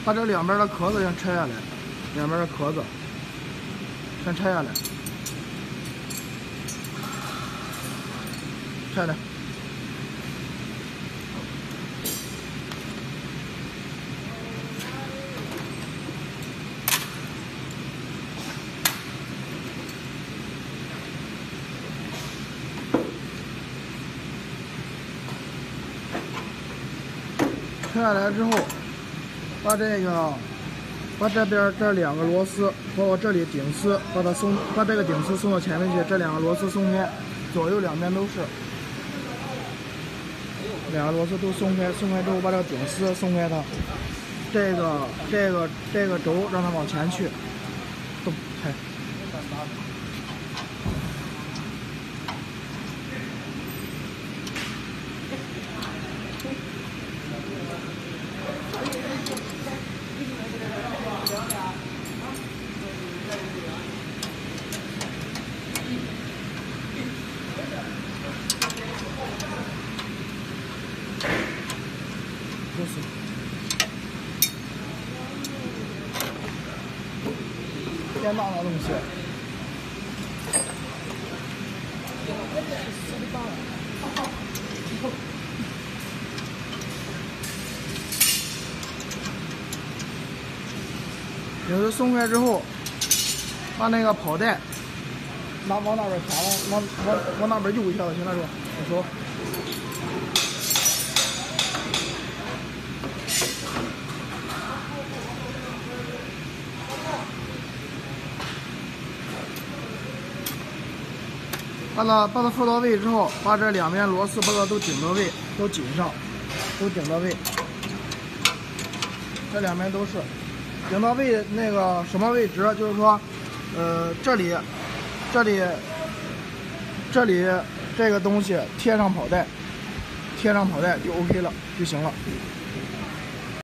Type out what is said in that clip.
把这两边的壳子先拆下来，两边的壳子先拆下来，拆来。拆下来之后，把这边这两个螺丝，包括这里顶丝，把这个顶丝松到前面去，这两个螺丝松开，左右两边都是，两个螺丝都松开，松开之后把这个顶丝松开它，这个轴让它往前去，动开。电大的东西，顶子松开之后，把那个跑带往那边卡，往那边右一下就行了，是吧？我说。把它放到位之后，把这两边螺丝把它都顶到位，都紧上，都顶到位。这两边都是顶到位，那个什么位置？就是说，这里这个东西贴上跑带就 OK 了就行了。